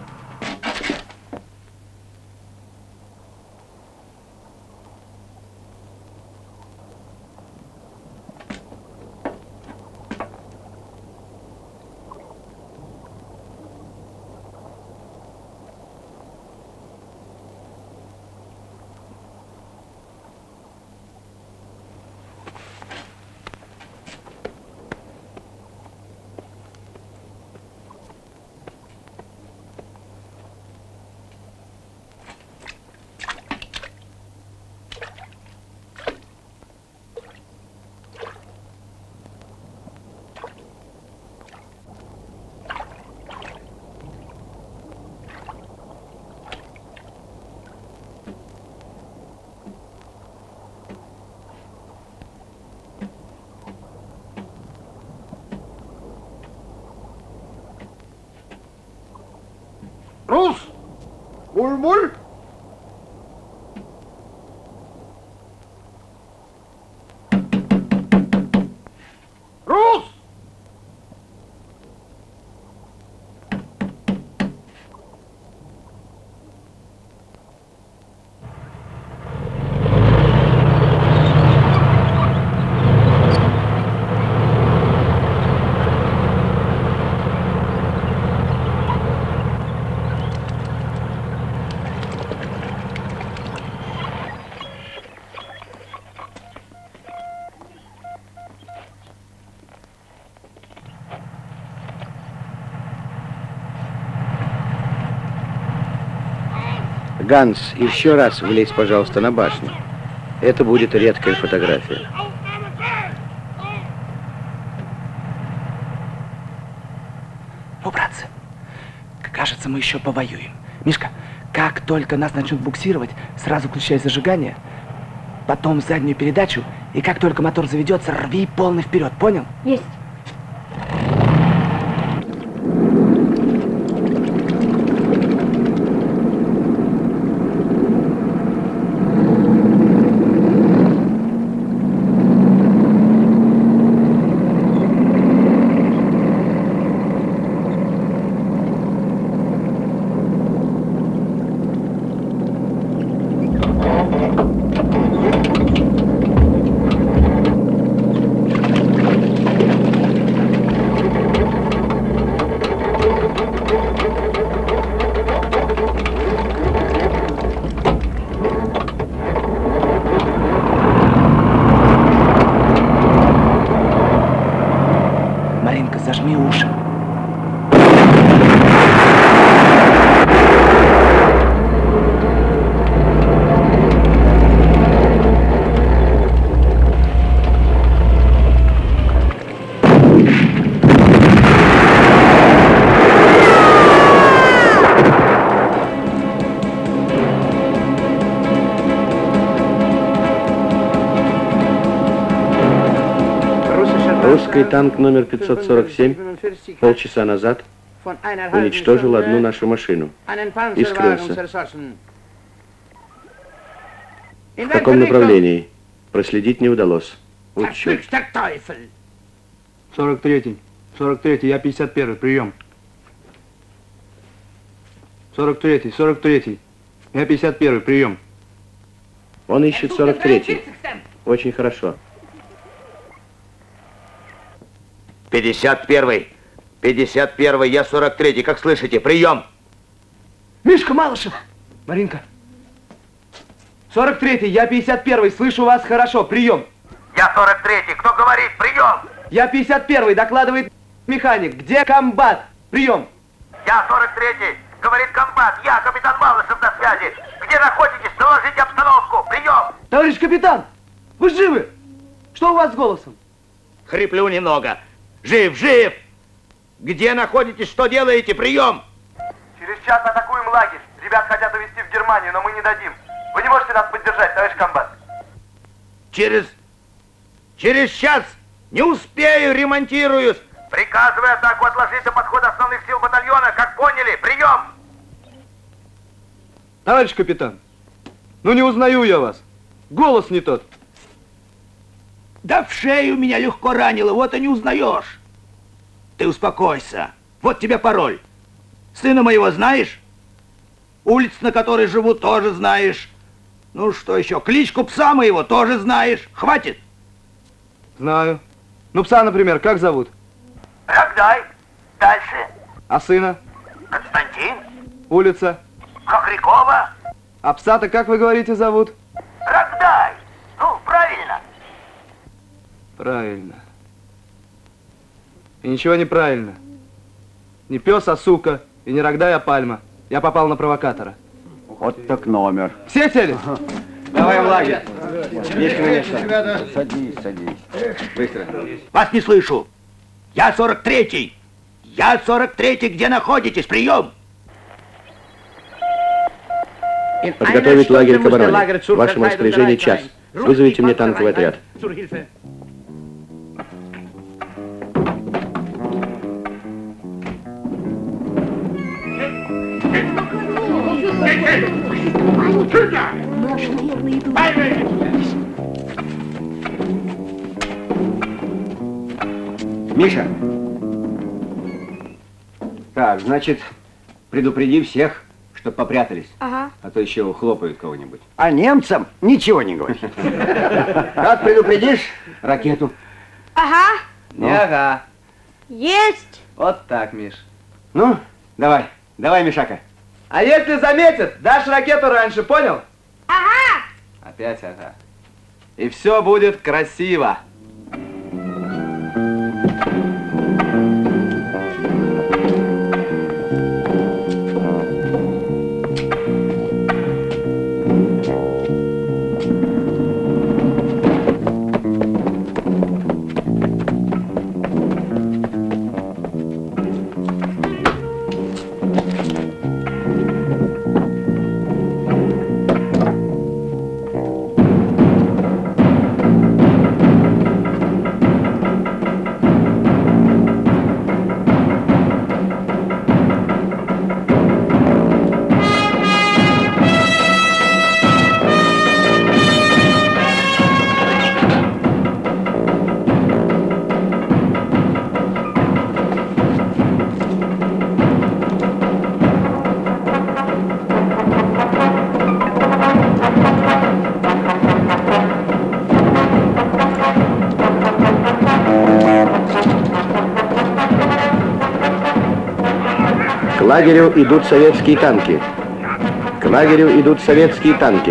Рус! Буль-буль! Рус! Ганс, еще раз влезь, пожалуйста, на башню. Это будет редкая фотография. Ну, братцы, кажется, мы еще повоюем. Мишка, как только нас начнут буксировать, сразу включай зажигание, потом заднюю передачу, и как только мотор заведется, рви полный вперед, понял? Есть. Зажми уши. Русский танк номер пятьсот сорок семь полчаса назад уничтожил одну нашу машину и скрылся. В каком направлении? Проследить не удалось. Вот черт. сорок третий. сорок третий, я пятьдесят первый, прием. сорок третий, сорок третий, я пятьдесят первый, прием. Он ищет сорок третий. Очень хорошо. пятьдесят первый, пятьдесят первый, я сорок третий, как слышите, прием. Мишка Малышев. Маринка. сорок третий, я пятьдесят первый, слышу вас хорошо, прием. Я сорок третий, кто говорит, прием. Я пятьдесят первый, докладывает механик. Где комбат? Прием. Я сорок третий, говорит комбат, я капитан Малышев на связи. Где находитесь, доложите обстановку, прием. Товарищ капитан, вы живы? Что у вас с голосом? Хриплю немного. Жив, жив. Где находитесь, что делаете, прием. Через час атакуем лагерь. Ребят хотят увезти в Германию, но мы не дадим. Вы не можете нас поддержать, товарищ комбат? Через... Через час не успею, ремонтируюсь. Приказываю атаку отложить до подхода основных сил батальона. Как поняли? Прием! Товарищ капитан, ну не узнаю я вас. Голос не тот. Да в шею меня легко ранило, вот и не узнаешь. Ты успокойся. Вот тебе пароль. Сына моего знаешь? Улиц, на которой живу, тоже знаешь. Ну что еще? Кличку пса моего тоже знаешь. Хватит? Знаю. Ну пса, например, как зовут? Рогдай. Дальше. А сына? Константин. Улица? Хохрякова. А пса-то, как вы говорите, зовут? Рогдай. Ну, правильно. Правильно. И ничего неправильно. Не пес, а сука. И не Рогдай, а Пальма. Я попал на провокатора. Вот так номер. Все сели? Давай в лагерь. Есть, конечно. Садись, садись. Быстро. Вас не слышу. Я сорок третий. Я сорок третий. Где находитесь? Прием. Подготовить лагерь к обороне. В вашем распоряжении час. Вызовите мне танковый отряд. Наши, наверное, идут. Миша. Так, значит, предупреди всех, чтоб попрятались. Ага. А то еще ухлопают кого-нибудь. А немцам ничего не говори. Как предупредишь ракету? Ага. Не ага. Есть. Вот так, Миш. Ну, давай, давай, Мишака. А если заметят, дашь ракету раньше, понял? Ага. Опять ага. И все будет красиво. К лагерю идут советские танки. К лагерю идут советские танки.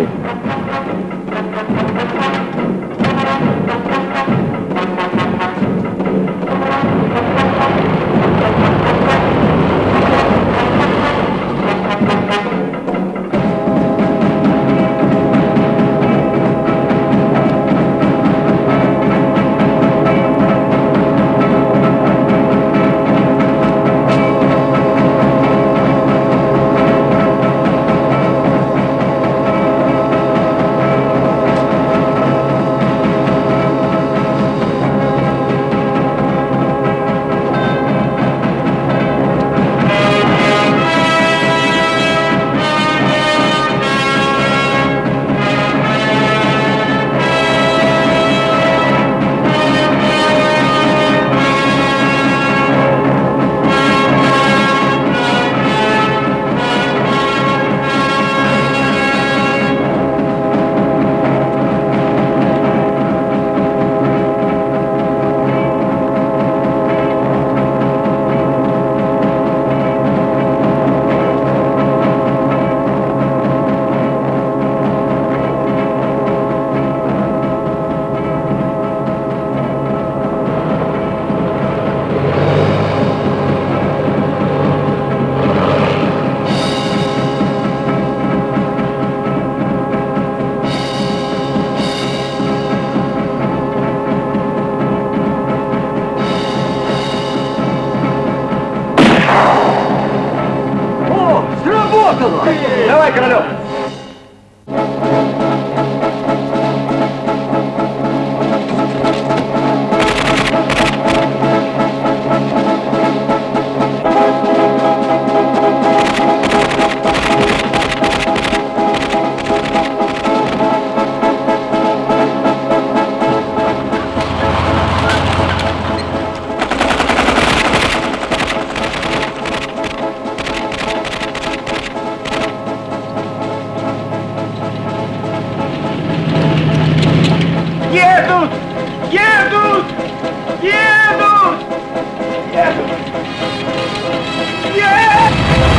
Едут! Едут! Едут! Едут! Едут!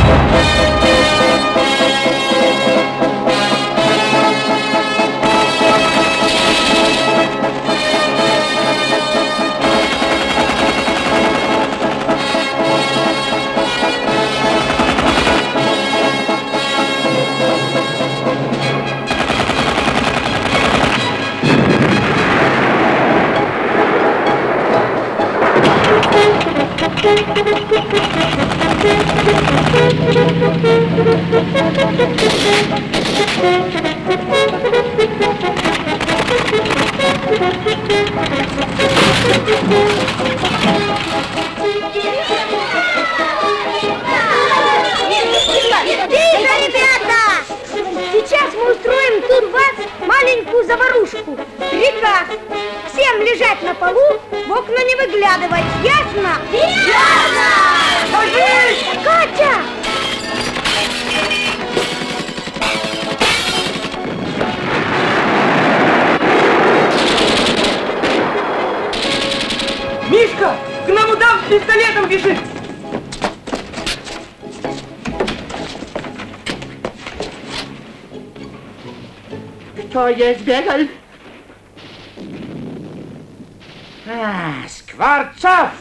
Сейчас мы устроим тут вас маленькую заварушку. Приказ. Всем лежать на полу, в окна не выглядывать. Ясно? Ясно! Ложись! Катя! Мишка, к нам удав с пистолетом бежит! Кто есть бегал? А, Скворцов!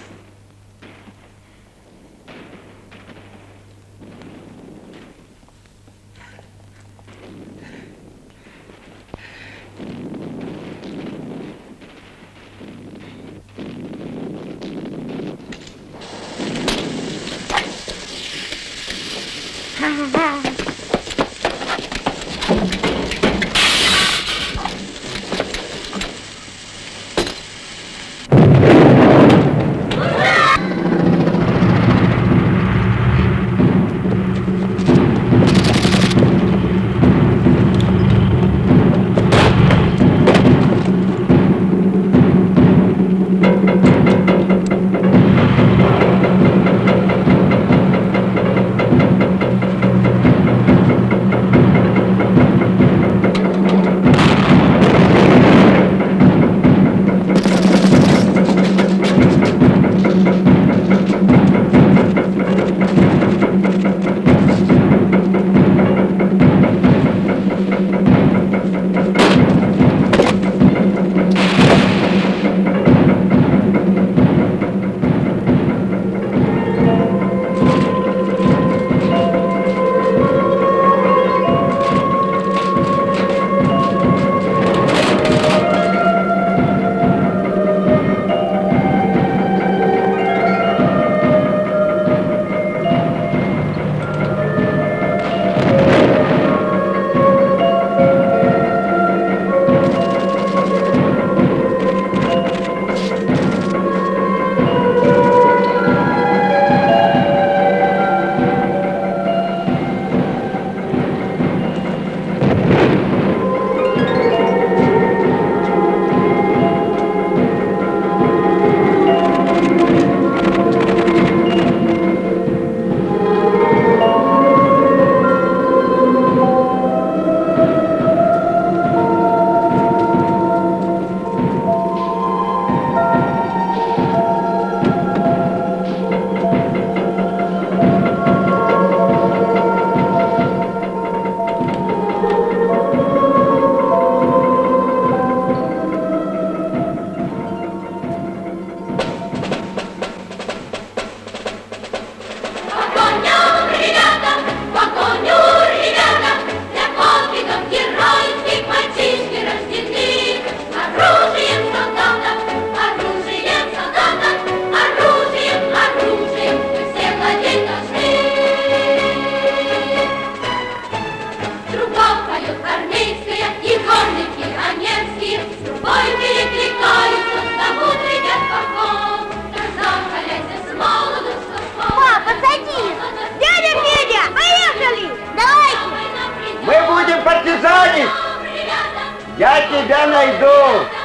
Я тебя найду!